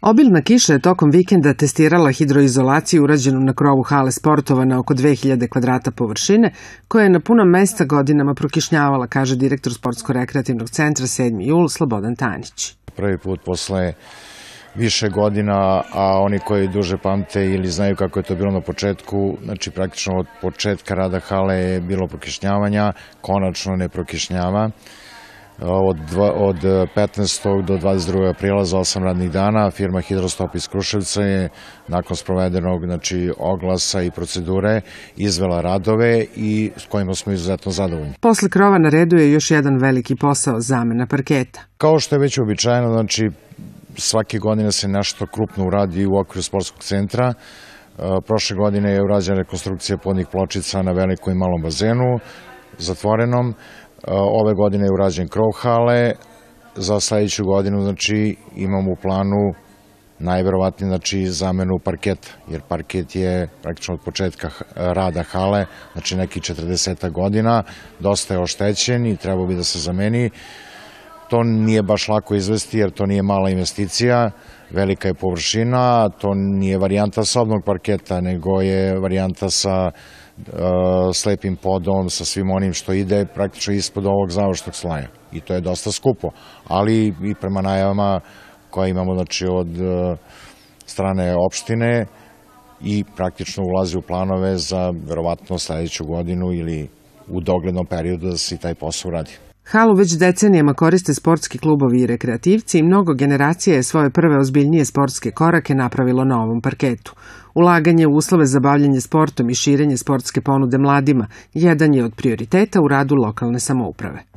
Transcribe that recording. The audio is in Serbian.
Obilna kiša je tokom vikenda testirala hidroizolaciju urađenu na krovu hale sportova na oko 2000 kvadrata površine, koja je na puno mesta godinama prokišnjavala, kaže direktor Sportsko-rekreativnog centra 7. jul Slobodan Tanjić. Prvi put posle više godina, a oni koji duže pamte ili znaju kako je to bilo na početku, znači praktično od početka rada hale je bilo prokišnjavanja, konačno ne prokišnjava. Od 15. do 22. aprila za 8 radnih dana firma Hidrostop iz Kruševca je nakon sprovedenog oglasa i procedure izvela radove i s kojima smo izuzetno zadovoljni. Posle krova na redu je još jedan veliki posao, zamena parketa. Kao što je već uobičajeno, znači svake godine se nešto krupno uradi u okviru sportskog centra. Prošle godine je urađena rekonstrukcija podnih pločica na velikom i malom bazenu, zatvorenom. Ove godine je urađen krov hale, za sledeću godinu znači imamo u planu najverovatnije znači zamenu parketa, jer parket je praktično od početka rada hale, znači neki 40 godina, dosta je oštećen i trebao bi da se zameni. To nije baš lako izvesti jer to nije mala investicija, velika je površina, to nije varijanta sobnog parketa, nego je varijanta sa slepim podom, sa svim onim što ide praktično ispod ovog završnog slaja. I to je dosta skupo, ali i prema najavama koje imamo znači od strane opštine i praktično ulazi u planove za verovatno sledeću godinu ili u doglednom periodu da se i taj posao radi. Halu već decenijama koriste sportski klubovi i rekreativci i mnogo generacija je svoje prve ozbiljnije sportske korake napravilo na ovom parketu. Ulaganje u uslove za bavljanje sportom i širenje sportske ponude mladima jedan je od prioriteta u radu lokalne samouprave.